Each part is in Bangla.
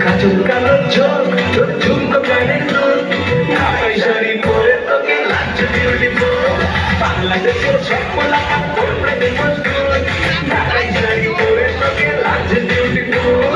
কাজল কালো চোখ তোর ঝুমকো কানের দুল ঢাকাই শাড়ি পরে তোকে লাগছে বিউটিফুল বাংলাদেশের সব পোলাপা তোর প্রেমে মজগুল ঢাকাই শাড়ি পরে তোকে লাগছে বিউটিফুল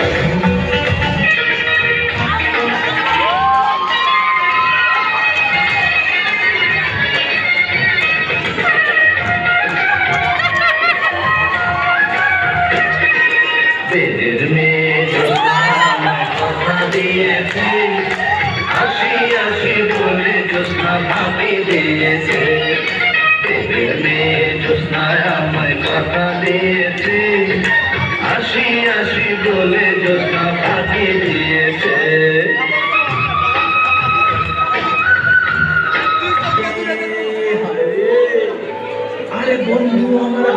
বেদের মেয়ে কথা দিয়েছে হাসি হাসি বলে জ্যোৎস্না ভাবি দিয়েছে বেদের মেয়ে জ্যোৎস্নায় আমায় কথা দিয়েছে হাসি হাসি বলে জ্যোৎস্না ভাবি দিয়েছে আরে বন্ধু আমার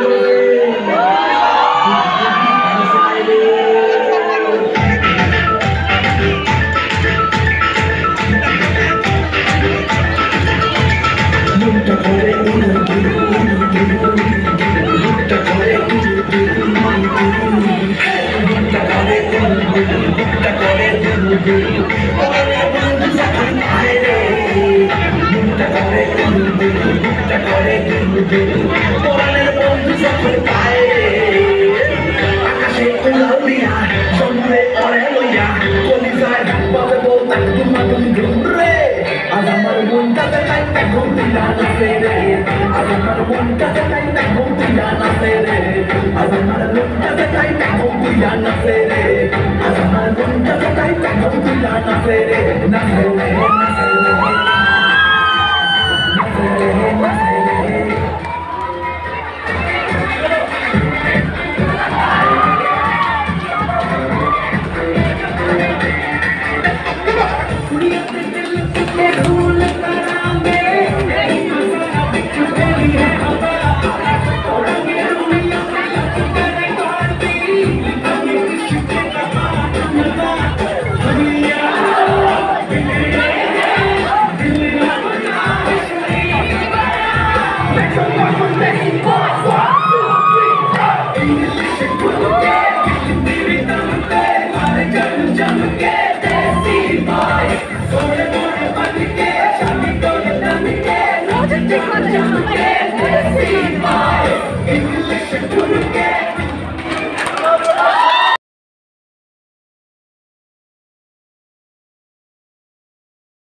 আকাশে উড়াল দিয়া চন্দ্রে পরে লইয়া কলিজায় বাজে বলতা দুমাদুম ধুমরে আজ আমার মনটাতে কাইটা ঘুমতিয়া নাচে রে আজ আমার মনটাতে কাইটা ঘুমতিয়া নাচে রে আজ আমার মনটাতে কাইটা ঘুমতিয়া নাচে রে আজ আমার মনটাতে কাইটা ঘুমতিয়া নাচে রে নাচে রে নাচে রে নাচে রে নাচে রে Make some noise for Becky Boy!